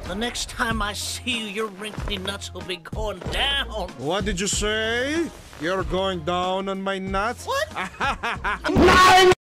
The next time I see you, your wrinkly nuts will be going down. What did you say? You're going down on my nuts? What?